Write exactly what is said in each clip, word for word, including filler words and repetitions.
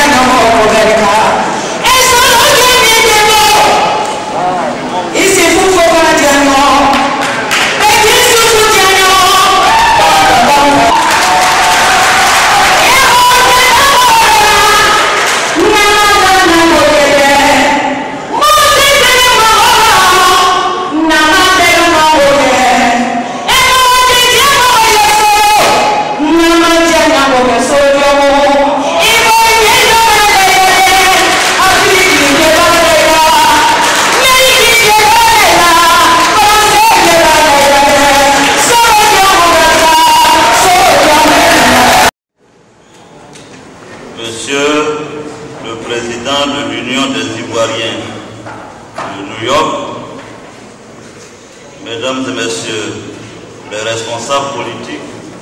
Monsieur le Président de l'Union des Ivoiriens de New York, Mesdames et Messieurs les responsables politiques,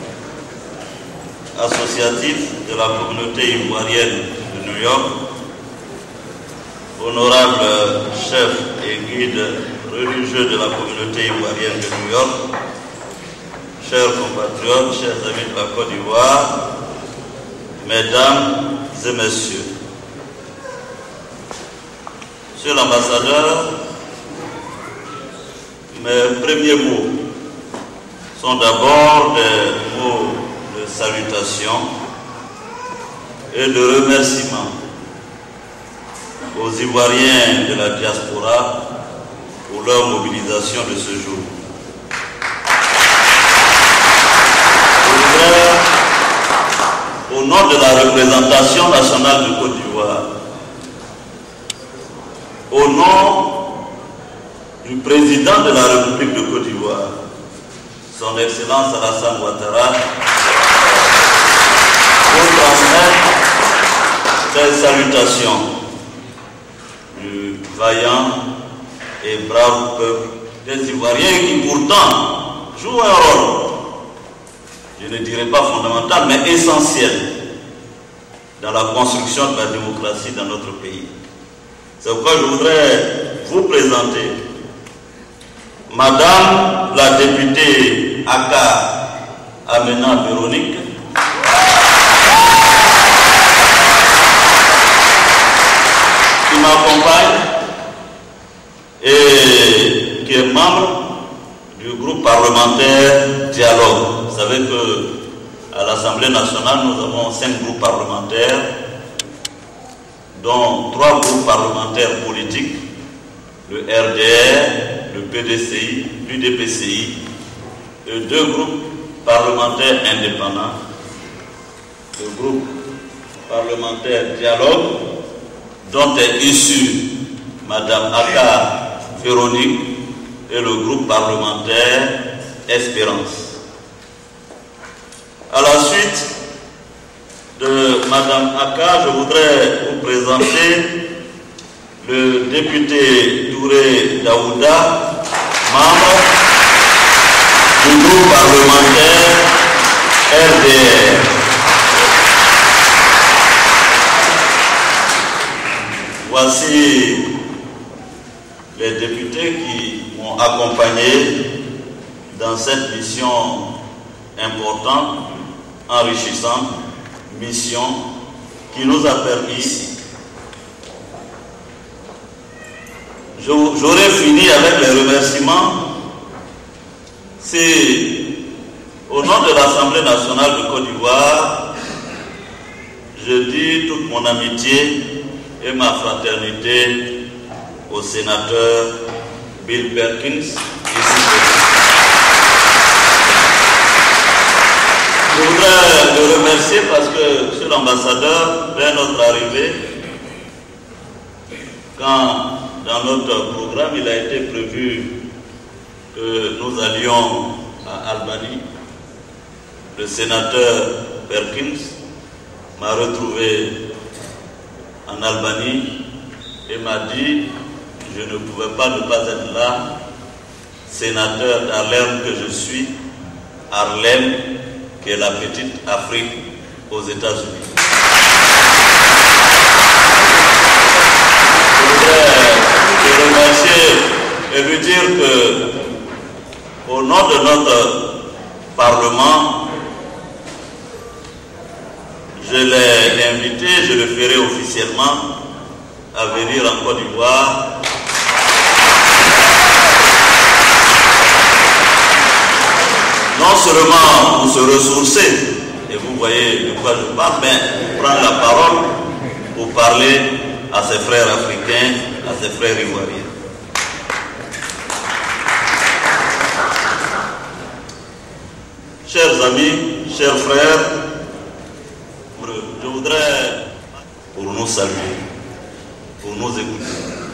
associatifs de la communauté ivoirienne de New York, honorables chefs et guides religieux de la communauté ivoirienne de New York, chers compatriotes, chers amis de la Côte d'Ivoire, Mesdames et Messieurs, Monsieur l'ambassadeur, mes premiers mots sont d'abord des mots de salutation et de remerciement aux Ivoiriens de la diaspora pour leur mobilisation de ce jour. Je voudrais, au nom de la représentation nationale de Côte d'Ivoire, au nom du président de la République de Côte d'Ivoire, son Excellence Alassane Ouattara, vous transmettre des salutations du vaillant et brave peuple des Ivoiriens qui pourtant jouent un rôle, je ne dirais pas fondamental, mais essentiel dans la construction de la démocratie dans notre pays. C'est pourquoi je voudrais vous présenter Madame la députée Aka Amena Véronique, qui m'accompagne et qui est membre du groupe parlementaire Dialogue. Vous savez qu'à l'Assemblée nationale, nous avons cinq groupes parlementaires, dont trois groupes parlementaires politiques, le R D R, le P D C I, l'U D P C I, et deux groupes parlementaires indépendants, le groupe parlementaire Dialogue, dont est issue Madame Aka Véronique, et le groupe parlementaire Espérance. À la suite de Madame Aka, je voudrais vous présenter le député Touré Daouda, membre du groupe parlementaire R D R. Voici les députés qui m'ont accompagné dans cette mission importante, enrichissante, mission qui nous a permis ici. J'aurais fini avec les remerciements. C'est au nom de l'Assemblée nationale de Côte d'Ivoire, je dis toute mon amitié et ma fraternité au sénateur Bill Perkins, ici présent. Je voudrais le remercier parce que, monsieur l'ambassadeur, dès notre arrivée, quand dans notre programme il a été prévu que nous allions à Albanie, le sénateur Perkins m'a retrouvé en Albanie et m'a dit je ne pouvais pas ne pas être là, sénateur d'Harlem que je suis, Harlem, qui est la petite Afrique aux États-Unis. Je voudrais le remercier et lui dire que, au nom de notre Parlement, je l'ai invité, je le ferai officiellement, à venir en Côte d'Ivoire non seulement pour se ressourcer, et vous voyez de quoi je parle, mais pour prendre la parole pour parler à ses frères africains, à ses frères ivoiriens. Chers amis, chers frères, je voudrais, pour nous saluer, pour nous écouter.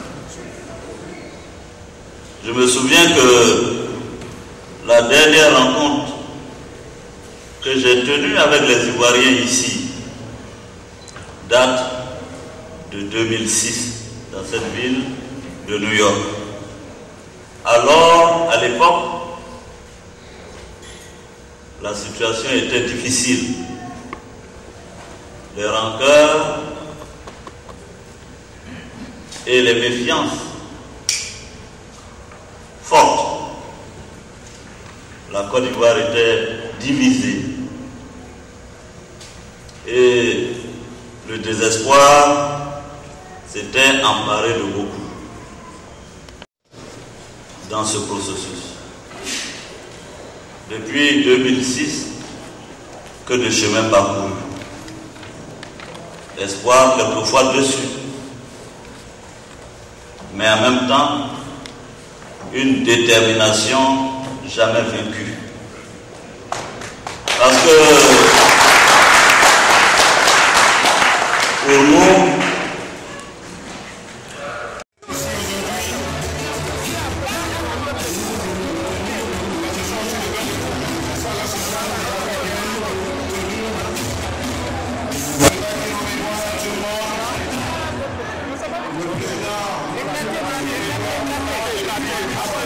Je me souviens que la dernière rencontre que j'ai tenue avec les Ivoiriens ici date de deux mille six dans cette ville de New York. Alors, à l'époque, la situation était difficile. Les rancœurs et les méfiances fortes. La Côte d'Ivoire était divisée et le désespoir s'était emparé de beaucoup dans ce processus. Depuis deux mille six, que de chemin parcouru. Espoir quelquefois dessus, mais en même temps, une détermination jamais vaincue. Parce que pour nous, Thank you.